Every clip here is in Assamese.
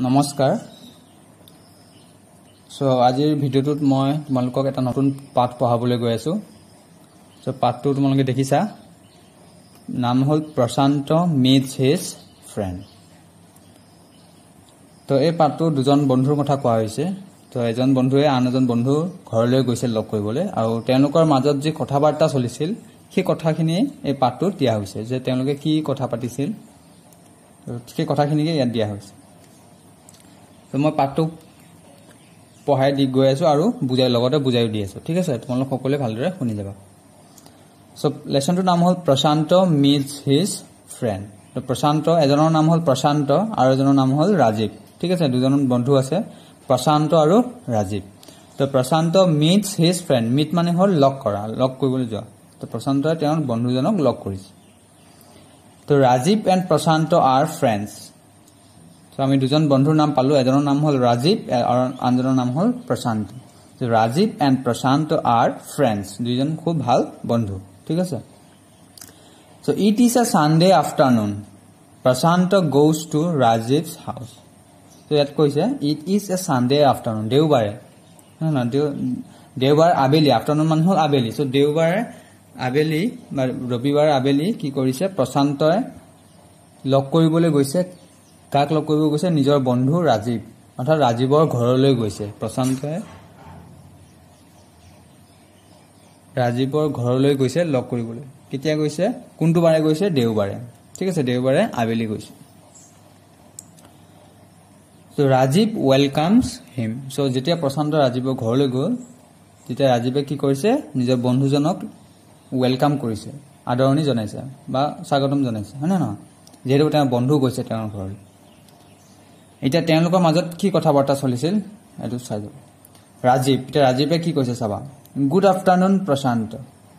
নমস্কাৰ সো আজিৰ ভিডিওটোত মই তোমালোকক এটা নতুন পাঠ পঢ়াবলৈ গৈ আছো সো পাঠটো তোমালোকে দেখিছা নাম হল প্ৰশান্ত meets his friend তো এই পাঠটো দুজন বন্ধুৰ কথা কোৱা হৈছে তো এজন বন্ধুৱে আন এজন বন্ধু ঘৰলৈ গৈছিল লগ কৰিবলৈ আৰু তেওঁলোকৰ মাজত যে কথাবাৰ্তা চলিছিল সেই কথাখিনি এই পাঠটোত দিয়া হৈছে যে তেওঁলোকে কি কথা পাতিছিল তো সেই কথাখিনিকে ইয়াত দিয়া হৈছে তো মই পাঠটো পঢ়াই দি গৈ আছো আৰু লগতে বুজাই দি আছো ঠিক আছে তোমালোক সকলোৱে ভালদৰে শুনি যাবা সো লেসনটোৰ নাম হল প্ৰশান্ত meets his friend তো প্ৰশান্ত এজনৰ নাম হল প্ৰশান্ত আৰু এজনৰ নাম হল ৰাজীৱ ঠিক আছে দুজন বন্ধু আছে প্ৰশান্ত আৰু ৰাজীৱ তো প্ৰশান্ত meets his friend meet মানে হল লগ কৰা লগ কৰিবলৈ যোৱা তো প্ৰশান্তই তেওঁৰ বন্ধুজনক লগ কৰিছে তো Rajiv and Prashant are friends তো আমি দুজন বন্ধুৰ নাম পালো এজনৰ নাম হল ৰাজীৱ আৰু আনজনৰ নাম হল প্ৰশান্ত তো Rajiv and Prashant are friends দুজন খুব ভাল বন্ধু ঠিক আছে so it is a Sunday afternoon Prashanta goes to Rajiv's house so ইয়াত কৈছে it is a Sunday afternoon দেওবাৰে না দেওবাৰ আবেলি afternoon মানে হল আবেলি so দেওবাৰে আবেলি বা ৰবিবাৰ আবেলি কি কৰিছে প্ৰশান্তই লগ কৰিবলৈ গৈছে কাক লগ কৰিব গৈছে নিজৰ বন্ধু ৰাজীৱ অৰ্থাৎ ৰাজীৱৰ ঘৰলৈ গৈছে প্ৰশান্তই ৰাজীৱৰ ঘৰলৈ গৈছে লগ কৰিবলৈ কেতিয়া গৈছে কোনটো বাৰে গৈছে দেওবাৰে ঠিক আছে দেওবাৰে আবেলি গৈছে so Rajiv welcomes him so যেতিয়া প্ৰশান্ত ৰাজীৱৰ ঘৰলৈ গ'ল তেতিয়া ৰাজীৱে কি কৰিছে নিজৰ বন্ধুজনক ওয়েলকাম কৰিছে আদৰণি জনাইছে বা স্বাগতম জনাইছে হয় না নহয় যেহেতু তেওঁ বন্ধু গৈছে তেওঁৰ ঘৰলৈ এতিয়া তেওঁলোকৰ মাজত কি কথাবাৰ্তা চলিছিল এটো চাই যাও ৰাজীৱে কি কৈছে চাবা গুড আফটাৰনুন প্ৰশান্ত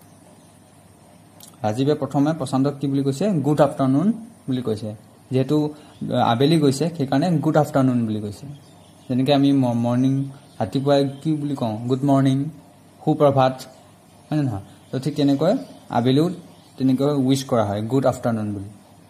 ৰাজীৱে প্ৰথমে প্ৰশান্তক কি বুলি কৈছে গুড আফটাৰনুন বুলি কৈছে যেহেতু আবেলি গৈছে সেইকাৰণে গুড আফটাৰনুন বুলি কৈছে যেনেকৈ আমি মৰ্নিং ৰাতিপুৱা কি বুলি কওঁ গুড মৰ্নিং সুপ্ৰভাত হয় না তো ঠিক তেনেকৈ আবেলিও তেনেকৈ উইশ কৰা হয় গুড আফটাৰনুন বুলি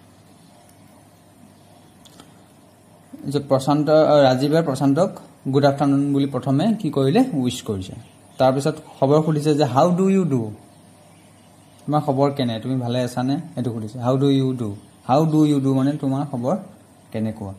যে ৰাজীৱে প্ৰশান্তক গুড আফটাৰনুন বুলি প্ৰথমে কি কৰিলে উইশ কৰিছে তাৰ পিছত খবৰ খুলিছে যে হাউ ডু ইউ ডু তোমাৰ খবৰ কেনে তুমি ভালে আছানে এটো খুলিছে হাউ ডু ইউ ডু মানে তোমাৰ খবৰ কেনেকুৱা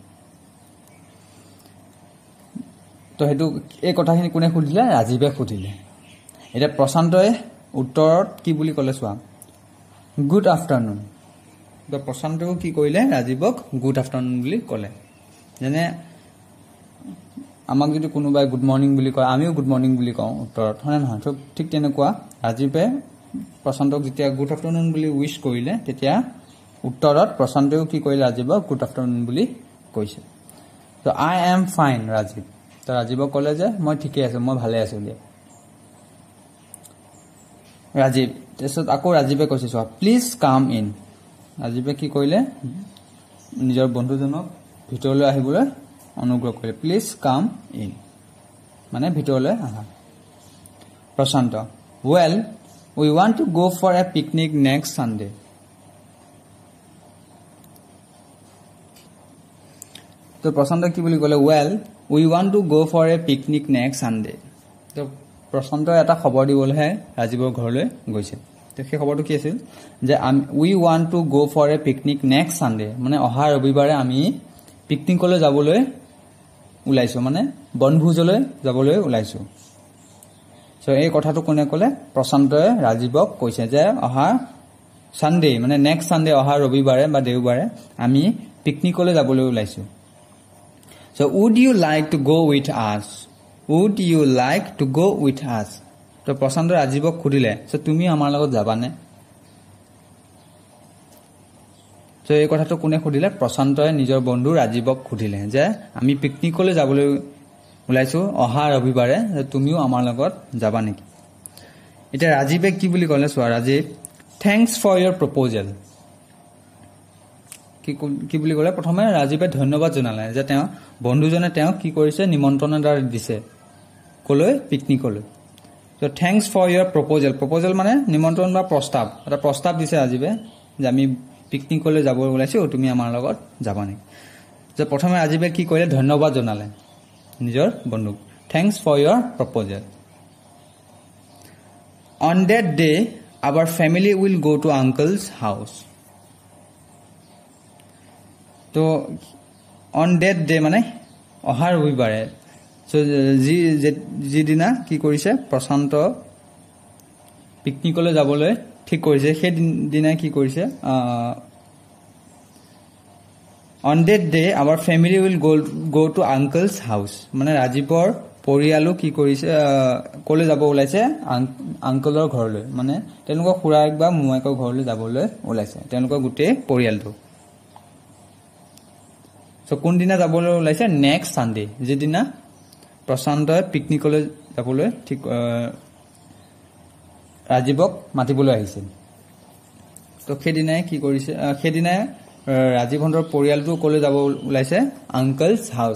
তো হেতু এই কথাখিনি কোনে খুলিলে ৰাজীৱে খুলিলে এটা প্ৰশান্তই উত্তৰত কি বুলি ক'লে চোৱা গুড আফটাৰনুন তো প্ৰশান্তও কি কৰিলে ৰাজীৱক গুড আফটাৰনুন বুলি ক'লে যেনে আমাক যদি কোনোবাই গুড মৰ্নিং বুলি কয় আমিও গুড মৰ্নিং বুলি কওঁ উত্তৰত হয় নহয় তো ঠিক তেনেকুৱা ৰাজীৱে প্ৰশান্তক যেতিয়া গুড আফটাৰনুন বুলি উইশ কৰিলে তেতিয়া উত্তৰত প্ৰশান্তও কি কৰিলে ৰাজীৱক গুড আফটাৰনুন বুলি কৈছে তো আই এম ফাইন ৰাজীৱ তো ৰাজীৱক ক'লে যে মই ঠিকে আছো মই ভালে আছো দিয়া ৰাজীৱ তাৰপিছত আকৌ ৰাজীৱে কৈছে চোৱা প্লিজ কাম ইন ৰাজীৱে কি কৰিলে নিজৰ বন্ধুজনক ভিতৰলৈ আহিবলৈ অনুগ্ৰহ কৰিলে প্লিজ কাম ইন মানে ভিতৰলৈ আহা প্ৰশান্ত well we want to go for a picnic next Sunday তো প্ৰশান্ত কি বুলি ক'লে well we want to go for a picnic next Sunday তো প্ৰশান্ত এটা খবৰ দিবলৈহে ৰাজীৱৰ ঘৰলৈ গৈছে তো সেই খবৰটো কি আছিল যে we want to go for a picnic next Sunday মানে অহা ৰবিবাৰে আমি পিকনিকলৈ যাবলৈ উলাইছো মানে বনভোজলৈ যাবলৈ উলাইছো সো এই কথাটো কোনে ক'লে প্ৰশান্তই ৰাজীৱক কৈছে যে অহা সানডে মানে নেক্সট সানডে অহা ৰবিবাৰে বা দেওবাৰে আমি পিকনিকলৈ যাবলৈ উলাইছো so would you like to go with us তো প্ৰশান্তই ৰাজীৱক খুদিলে সো তুমি আমাৰ লগত যাবানে তো এই কথাটো কোনে খুদিলে প্ৰশান্তই নিজৰ বন্ধু ৰাজীৱক খুদিলে যে আমি পিকনিকলৈ যাবলৈ উলাইছো অহা ৰবিবাৰে তুমিও আমাৰ লগত যাবা নেকি এটা ৰাজীৱে কি বুলি ক'লে চোৱা Rajiv thanks for your proposal কি বুলি ক'লে প্ৰথমে ৰাজীৱে ধন্যবাদ জনালে যে তেওঁ বন্ধুজনে তেওঁ কি কৰিছে নিমন্ত্ৰণ এটা দিছে কলৈ পিকনিকলৈ তো থ্যাঙ্কস ফৰ your proposal মানে নিমন্ত্ৰণ বা প্ৰস্তাৱ এটা প্ৰস্তাৱ দিছে ৰাজীৱে যে আমি পিকনিকলৈ যাব ওলাইছো তুমি আমাৰ লগত যাবা নেকি যে প্ৰথমে ৰাজীৱে কি কৰিলে ধন্যবাদ জনালে নিজৰ বন্ধুক thanks for your proposal on that day our family will go to uncle's house তো on that day মানে অহা ৰবিবাৰে সো যি দিনা কি কৰিছে প্ৰশান্ত পিকনিকলৈ যাবলৈ ঠিক কৰিছে সেই দিনা কি কৰিছে on that day our family will go to uncle's house মানে ৰাজীৱৰ পৰিয়ালো কি কৰিছে কলে যাব ওলাইছে আঙ্কলৰ ঘৰলৈ মানে তেওঁলোকৰ খুৰাক বা মোমাইকৰ ঘৰলৈ যাবলৈ ওলাইছে তেওঁলোকৰ গোটেই পৰিয়ালটো সো কোন দিনা যাবলৈ ওলাইছে নেক্সট সানডে যেদিনা প্ৰশান্তই পিকনিকলৈ যাবলৈ ঠিক ৰাজীৱক মাতিবলৈ আহিছিল তো সেইদিনাই কি কৰিছে সেইদিনাই ৰাজীৱৰ পৰিয়ালটো কলে যাব ওলাইছে uncle's house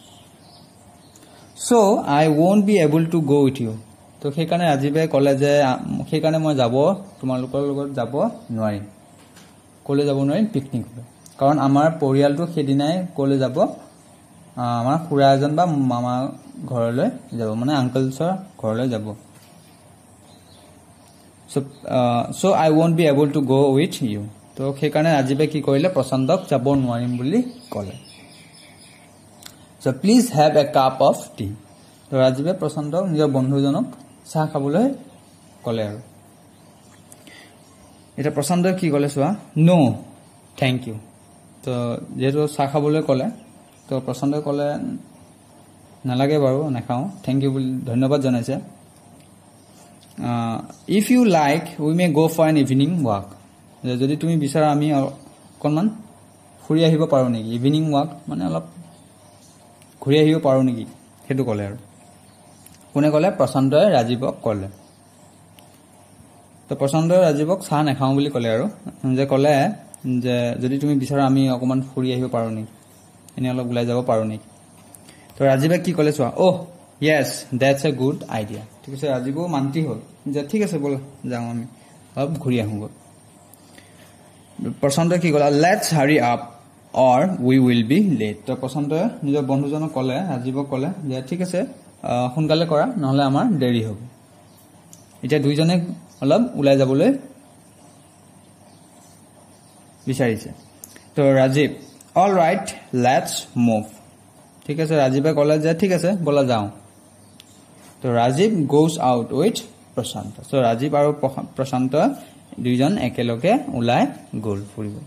so I won't be able to go with you তো সেইকাৰণে ৰাজীৱে কলে যে সেইকাৰণে মই যাব তোমালোকৰ লগত যাব নোৱাৰিম কলে যাব নোৱাৰিম পিকনিকলৈ কাৰণ আমাৰ পৰিয়ালটো সেইদিনাই কলে যাব আমাৰ খুৰা এজন বা মামা ঘৰলৈ যাব মানে আঙ্কলছৰ ঘৰলৈ যাব so I won't be able to go with you তো সেইকাৰণে ৰাজীৱে কি কৰিলে প্ৰশান্তক যাব নোৱাৰিম বুলি কলে so please have a cup of tea তো ৰাজীৱে প্ৰশান্তক নিজৰ বন্ধুজনক চাহ খাবলৈ কলে আৰু এটা প্ৰশান্তই কি কলে সোৱা no thank you তো যেটো চাহ খাবলৈ কলে তো প্ৰশান্তই কলে নালাগে বাৰু নাখাও thank you বুলি ধন্যবাদ জনাইছে if you like we may go for an evening walk যদি তুমি বিচাৰা আমি অকনমান ফুৰি আহিব পাৰো নেকি ইভিনিং ওয়াক মানে অলপ ঘুৰি আহিব পাৰো নেকি হেতু কলে আৰু কোনে কলে প্ৰশান্তই ৰাজীৱক কলে তো প্ৰশান্তই ৰাজীৱক চাহ নাখাও বুলি কলে আৰু যে কলে যে যদি তুমি বিচাৰা আমি অকনমান ফুৰি আহিব পাৰো নেকি এনে অলপ ওলাই যাব পাৰো নেকি তো ৰাজীৱে কি কলে সোৱা oh yes that's a good idea ঠিক আছে ৰাজীৱও মান্তি হল যে ঠিক আছে বল যাও আমি অলপ ঘুৰি আহোঁ প্ৰশান্তই কি কলে let's hurry up or we will be late তো প্ৰশান্তই নিজৰ বন্ধুজনক কলে ৰাজীৱক কলে যে ঠিক আছে সোনকালে কৰা নহলে আমাৰ দেৰি হ'ব এটা দুইজনে অলপ ওলাই যাবলৈ বিচাৰিছে তো Rajiv all right let's move ঠিক আছে ৰাজীৱে কলে যে ঠিক আছে বলা যাও তো ৰাজীৱ goes out with প্ৰশান্ত তো ৰাজীৱ আৰু প্ৰশান্ত দুইজন একেলগে ওলাই গল ফুৰিবলৈ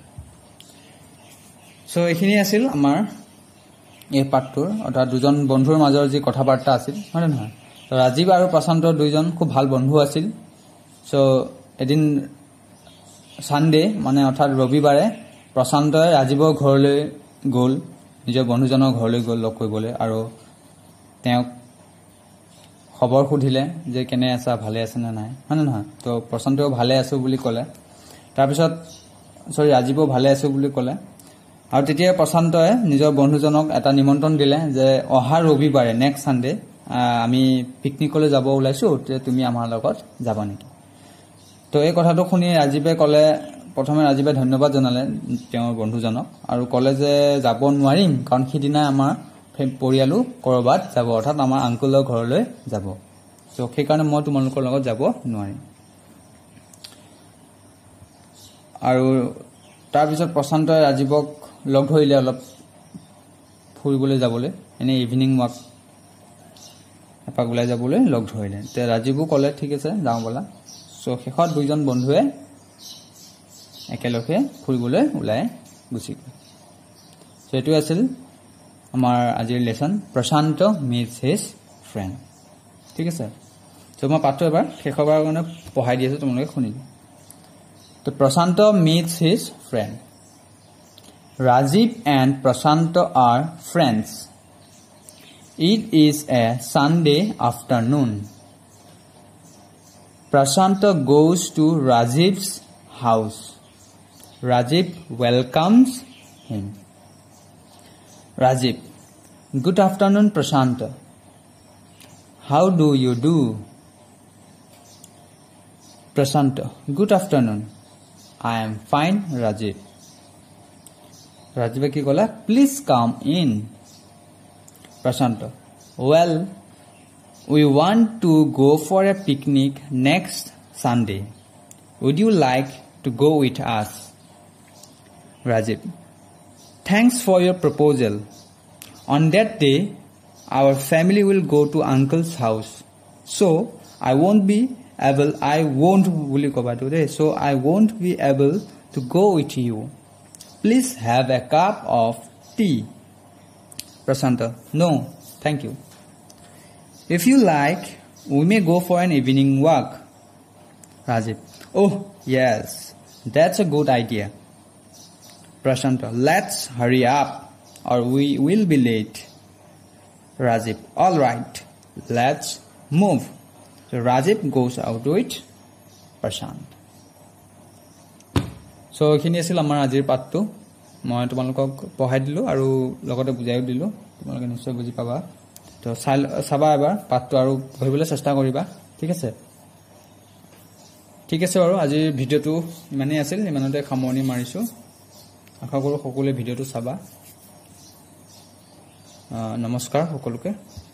সো এখিনি আছিল আমাৰ এই পাঠটোৰ অৰ্থাৎ দুজন বন্ধুৰ মাজৰ যি কথাবাৰ্তা আছিল হয় নহয় তো ৰাজীৱ আৰু প্ৰশান্ত দুইজন খুব ভাল বন্ধু আছিল সো এদিন সানডে মানে অৰ্থাৎ ৰবিবাৰে প্ৰশান্তই ৰাজীৱৰ ঘৰলৈ গল নিজৰ বন্ধুজনৰ ঘৰলৈ গল লগ কৰিবলৈ আৰু তেওঁক খবৰ খুদিলে যে কেনে আছা ভালে আছে না নাই হয় নহয় তো প্ৰশান্তও ভালে আছো বুলি কলে তাৰ পিছত ৰাজীৱও ভালে আছো বুলি কলে আৰু তেতিয়া প্ৰশান্তই নিজৰ বন্ধুজনক এটা নিমন্ত্ৰণ দিলে যে অহা ৰবিবাৰে নেক্সট সানডে আমি পিকনিকলৈ যাব ওলাইছো তে তুমি আমাৰ লগত যাবা নেকি তো এই কথাটো শুনি ৰাজীৱে কলে প্ৰথমে ৰাজীৱে ধন্যবাদ জনালে তেওঁৰ বন্ধুজনক আৰু কলে যে যাব নোৱাৰিম কাৰণ সিদিনা আমাৰ পৰিয়ালো কৰবাত যাব অৰ্থাৎ আমাৰ আঙ্কলৰ ঘৰলৈ যাব তো সেইকাৰণে মই তোমালোকৰ লগত যাব নোৱাৰিম আৰু তাৰ পিছত প্ৰশান্তই ৰাজীৱক লগ ধৰিলে অলপ ফুৰিবলৈ যাবলৈ এনে ইভিনিং ওয়াক এপাক ওলাই যাবলৈ লগ ধৰিলে তে ৰাজীৱো কলে ঠিক আছে যাওঁ বলা সো শেষত দুইজন বন্ধুৱে একেলগে ফুৰিবলৈ ওলাই গুচি গল সেটো আছিল আমাৰ আজিৰ lesson Prashant meets his friend ঠিক আছে তো মই পাঠটো এবাৰ শেষবাৰৰ কাৰণে পঢ়াই দিছো তোমালোকে শুনিবা তো প্ৰশান্ত meets his friend Rajiv and Prashanta are friends it is a Sunday afternoon Prashanta goes to Rajiv's house Rajiv welcomes him Rajiv good afternoon Prashanta how do you do Prashanta good afternoon I am fine Rajiv ৰাজীৱে কি ক'লে please come in Prashant well we want to go for a picnic next Sunday would you like to go with us Rajiv thanks for your proposal on that day our family will go to uncle's house so I won't be able to go with you please have a cup of tea Prashanta no thank you if you like we may go for an evening walk Rajiv oh yes that's a good idea Prashanta let's hurry up or we will be late Rajiv all right let's move so Rajiv goes out with Prashant so এখিনি আছিল আমাৰ আজিৰ পাঠটো মই তোমালোকক পঢ়াই দিলো আৰু লগতে বুজাই দিলো তোমালোকে নিশ্চয় বুজি পাবা তো চাবা এবাৰ পাঠটো আৰু পঢ়িবলৈ চেষ্টা কৰিবা ঠিক আছে বাৰু আজি ভিডিওটো ইমানেই আছিল ইমানতে সামৰণি মাৰিছো আশা কৰো সকলোৱে ভিডিওটো চাবা নমস্কাৰ সকলোকে